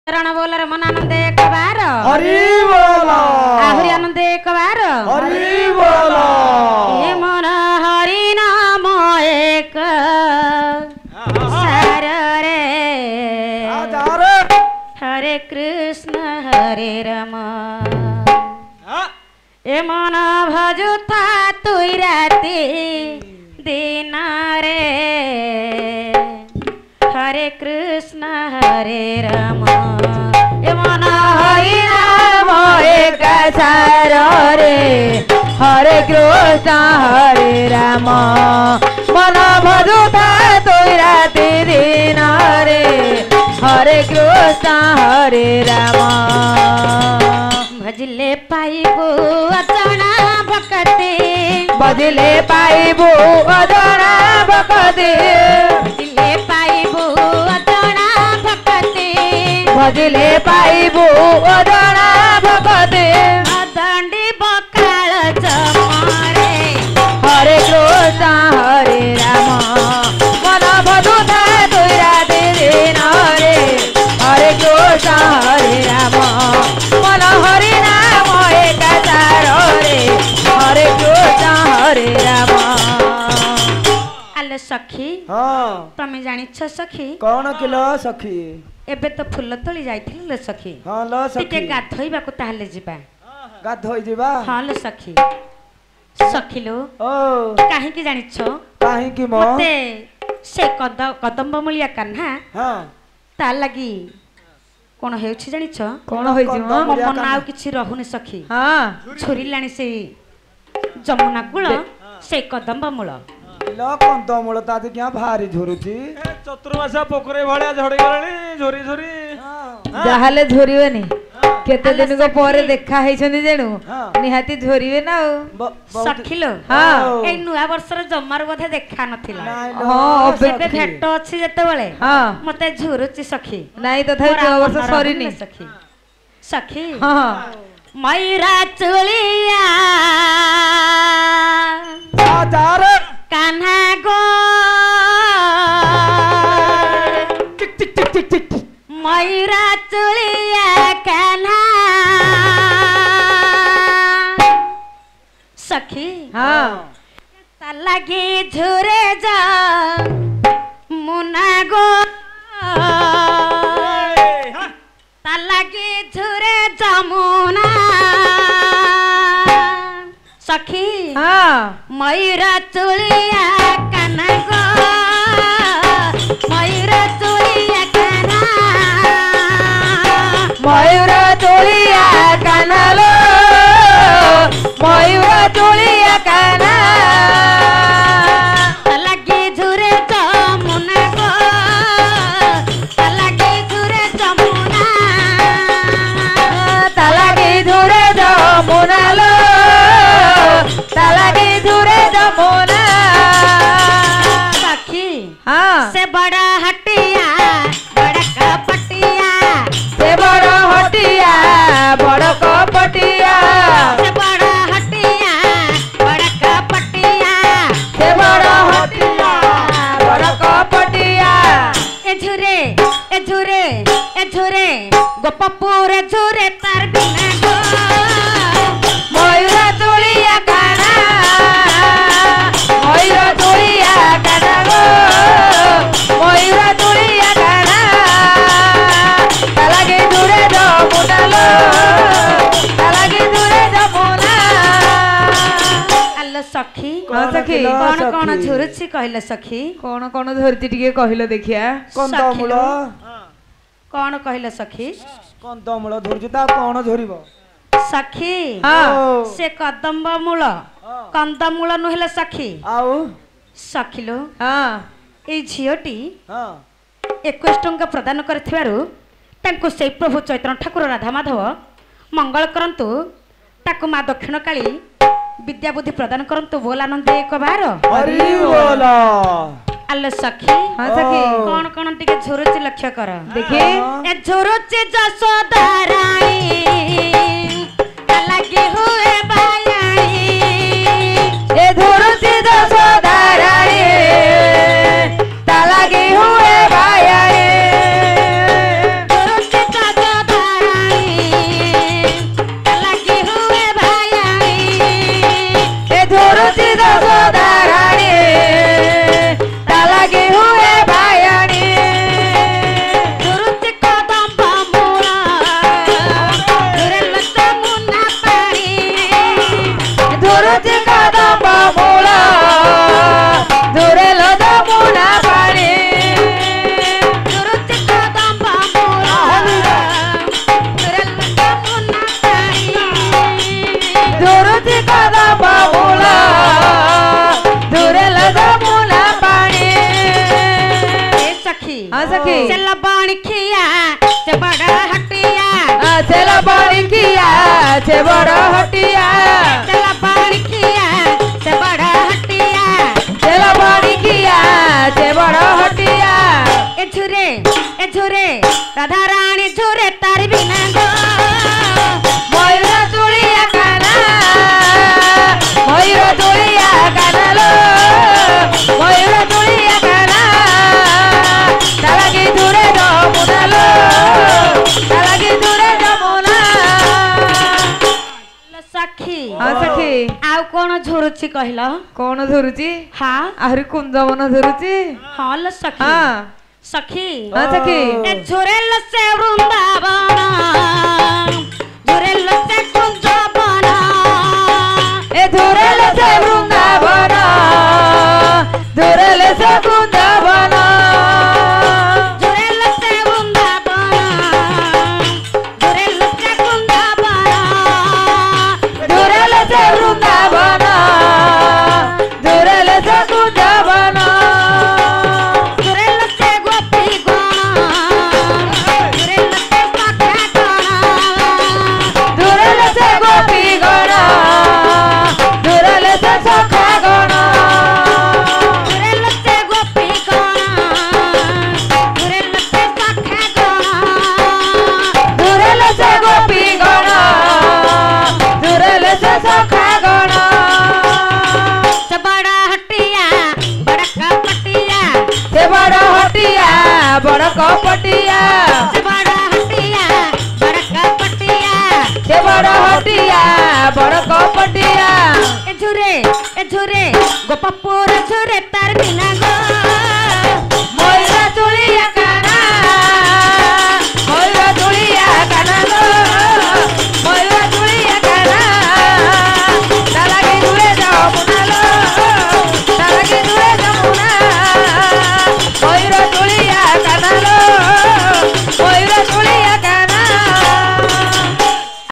रण बोल मन आनंद एक बार हरि बोला आहुरी आनंद एक बार हरि बोला ये मन हरि नाम एक सार रे हरे कृष्ण हरे राम ए मन भजुता तुई राती दिन रे हरे कृष्ण हरे राम ए मन हरि नाम एक सार रे हरे कृष्ण हरे राम मन भजुता तुई राती दिन रे हरे कृष्ण हरे राम भजले पाइबू अजना भक्ति बजले पाइबू अजना भक्ति भजले पाइबू अजना भक्ति भजले पाइबू अजना भक्ति दंडी बकाल जमरे हरे कृष्ण हरे राम मन भजुता तुई राती दिन रे हरे कृष्ण हरे राम मन हरि नाम एक सार रे हरे कृष्ण हरे राम। आले सखी हाँ तमे जानिछ सखी कौन किलो सखी एबे तो फूल तोली जाइथिल ले सखी हाँ लो टिके सखी गाधोइबाकू ताहले जिबा गाधोई जीवा हाँ लो सखी सखी लो ओ काहे जानिछ काहे मो मते से कदम्ब मूलिया कान्हा हाँ ता लगी कोन हेउछि जानिछ कौन होई जी मो मन आउ किछि रहुनी सखी हाँ छोरी लाणी से जमुना कूल से कदम्ब मूल लो कौन तो मूल ताते क्या भारी झुरुची चतुर्मासा पोखरे भलिया झड़ी गलानी झोरी झोरी जाहले झोरिबेनी केते दिन को परे देखा हेछनी जेनु हाँ। निहाती झोरिबे ना सखी लो हाँ। ए नुआ वर्षर जमार बोधे देखा नथिला हाँ, सेबे भेट अछि जेतेबेले हाँ मते झुरुची सखी नाही तथा मोरा 2 वर्ष मन सरीनी रहुनी सखी सखी हाँ मैरा चुलिया आचार कान्हा गो टिक टिक टिक टिक टिक मैरा चुलिया कान्हा सखी हाँ ता लगी झुरे जा मुना गो ता लगी झुरे जमुना सखी हाँ मयूरा चुलिया कान्हा गो मयूरा चुलिया कान्हा मयूर चोलिया कानालो मयूर चोलिया काना लगी झुरे जमुना गो लगी झुरे जमुना तालागी धुरे जमुनालो तालागी धुरे जमुना सखी हाँ से बड़ा हटिया बड़ा कपटिया से बड़ हटिया बड़ कपटिया से बड़ा हटिया बड़ा कपटिया से बड़ हटिया बड़ कपटिया ए झुरे ए झुरे ए झुरे गोपपुर झुरे तार बिना गो मयूर चोलिया काना मयूर चोलिया काना गो मयूर चोलिया काना तालागे दूरे जमुनालो तालागे दूरे जमुना आलो सखी हाँ सखी कौन कौन झुरुची कहले सखी कौन धरती टिके कहिलो देखिया कौन तो मूल कौन कहले सखी कौन तो मूल धुरुची ता कौन झुरिबो सखी हाँ से कदम्ब मूल कंदमूल नुहेले सखी आउ सखिलो हाँ ए झियोटी हाँ 21 टंका प्रदान करथिबारु तांको से प्रभु चैतन्य ठाकुर राधा माधव मंगल करंतु ताको मा दक्षिण काली विद्या बुद्धि प्रदान करंतु बोल आनंद एक बार हरि बोला आलो सखी हाँ सखी कौन कौन टिके झुरुची लक्ष्य कर देखिए ए झुरुची जसोदा रानी लगी हुए बायाणी ए धुरुची जसोदारानी तालागे हुए भाई से बड़ हटिया चला पानी किया से बड़ा हटिया चल पानी किया से बड़ हटिया ए झुरे राधा रानी झुरे तार बिना गो मयूर तुलिया काना मयूर तुलिया काना लो मयूर तुलिया काना तालागी दूरे जमुना लो तालागी दूरे जमुना सखी हाँ सखी ଆଉ କଣ ଝୁରୁଛି କହିଲ कौन धरुची ହଁ आहरी कुंजवन धरुची ହଁ ଲ ସଖୀ हाँ सखी हाँ सखी ए झुरेल से वृंदावन झुरेल से कुंजवन ए धुरेल से वृंदावन धुरेल से कुंजवन झुरेल से वृंदावन झुरेल से कुंजवन धुरेल से वृंदावन धुरेल से कुंजवन झुरेल से गोपी गण झुरेल से सखा गण धुरेल से गोपी गण धुरेल से सखा गण झुरेल से गोपी गण झुरेल से सखा गण धुरेल से गोपी गण धुरेल से सखा गण से बड़ा हटिया बड़ा कपटिया से बड़ हटिया बड़ कपटिया से बड़ा हटिया बड़ा कपटिया से बड़ हटिया बड़ कपटिया ए झुरे गोपपुर झुरे तार बिना